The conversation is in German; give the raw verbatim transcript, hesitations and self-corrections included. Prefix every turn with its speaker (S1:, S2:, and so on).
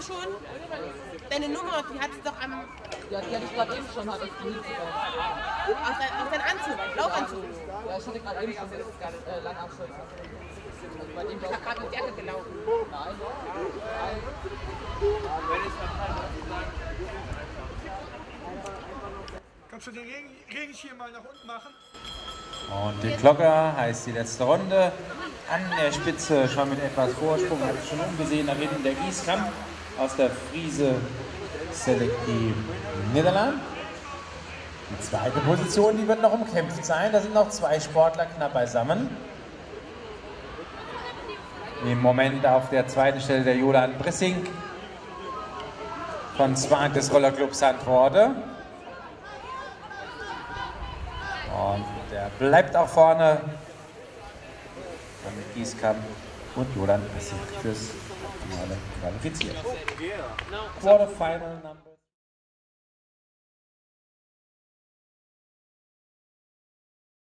S1: schon? Deine Nummer, die hat es doch am...
S2: Ja, die hatte ich gerade eben schon, hatte ich die nicht sogar.
S1: Aus, dein, aus deinem Anzug, Laufanzug.
S2: Ja, ich hatte gerade eben schon das äh, Langarmschild.
S1: Ich habe gerade mit Jacke gelaufen.
S2: Nein. Nein.
S3: Kannst du den Regen, Regenschirm mal nach unten machen?
S4: Und die Glocke heißt die letzte Runde. An der Spitze schon mit etwas Vorsprung, habe ich schon umgesehen, da hinten der Gieskamp aus der Friese Selective Niederland. Die zweite Position, die wird noch umkämpft sein. Da sind noch zwei Sportler knapp beisammen. Im Moment auf der zweiten Stelle der Jolan Brissing von Zwang des Rollerclubs Sandrode. Und der bleibt auch vorne. Damit Gieskamp und Jolan Brissing fürs Finale qualifiziert. Quarterfinal Number.